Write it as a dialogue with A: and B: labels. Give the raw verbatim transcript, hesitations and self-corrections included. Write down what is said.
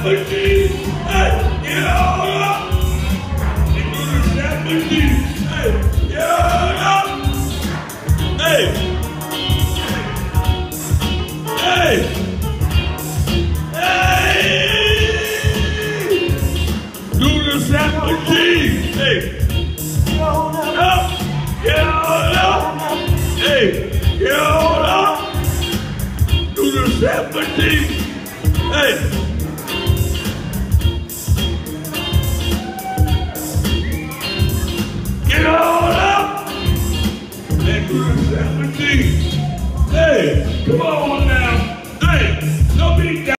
A: seventeen. Hey, get on up. And do the seventeen. Hey, get on up. Hey. Hey. Hey. Do the seventeen. Hey. Up. Get on up. Hey. Get on up. Do the seventeen. Hey. Get on up and do the seventeen. Hey, come on now.